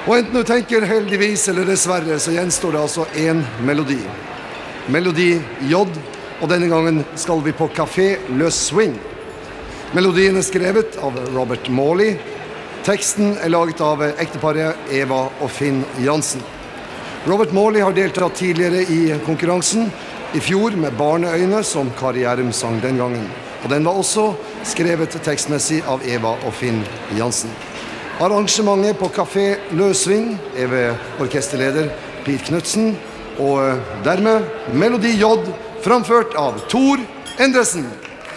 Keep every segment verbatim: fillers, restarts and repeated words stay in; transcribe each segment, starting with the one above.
Og enten du tenker heldigvis eller dessverre, så gjenstår det altså en melodi. Melodi J, og denne gangen skal vi på Café Le Swing. Melodien er skrevet av Robert Morley. Teksten er laget av ekteparet Eva og Finn Jansen. Robert Morley har deltatt tidligere i konkurransen, i fjor med Barneøyne, som Kari Gjærum sang den gangen. Og den var også skrevet tekstmessig av Eva og Finn Jansen. Arrangementet på Café Le Swing er ved orkesterleder Pete Knudsen, og dermed Melodi J, framført av Tor Endresen.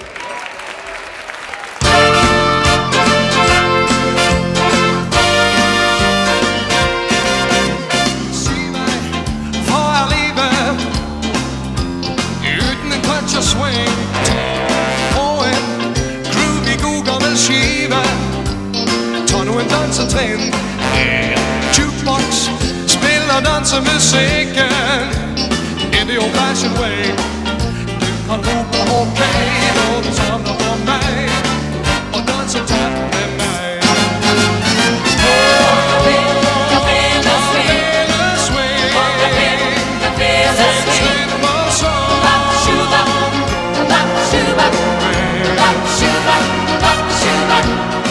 Trend Jukebox spiller dansemusikken in the old-fashioned way. Du kan rope ok når du samler på meg og danser tett med meg. På Café Le Swing, Café Le Swing, og så Bakshuba, bakshuba, bakshuba, bakshuba.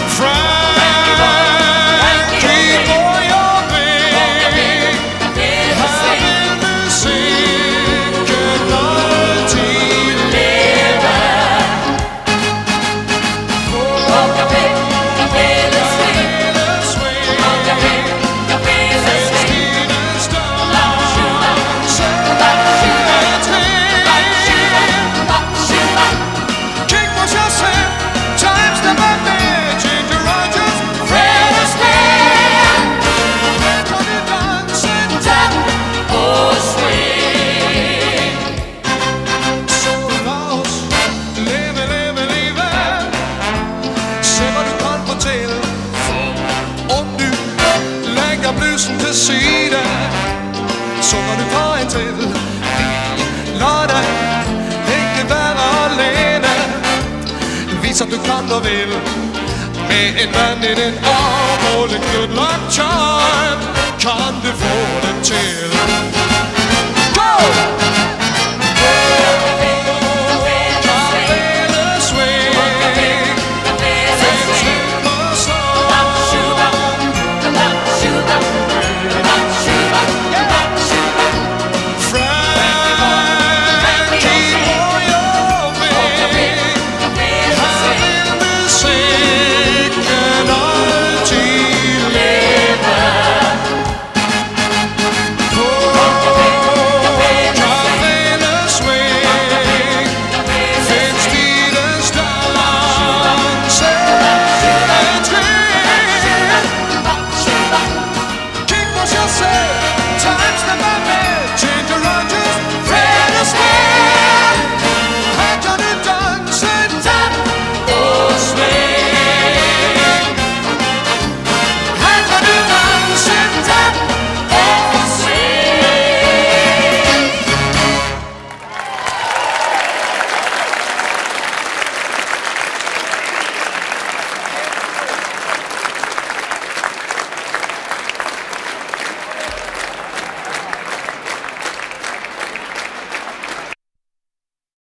Til side, så kan du ta en til. La deg ikke være alene. Vis at du kan og vil. Med en venn i din arm og en good luck charm kan du få det til.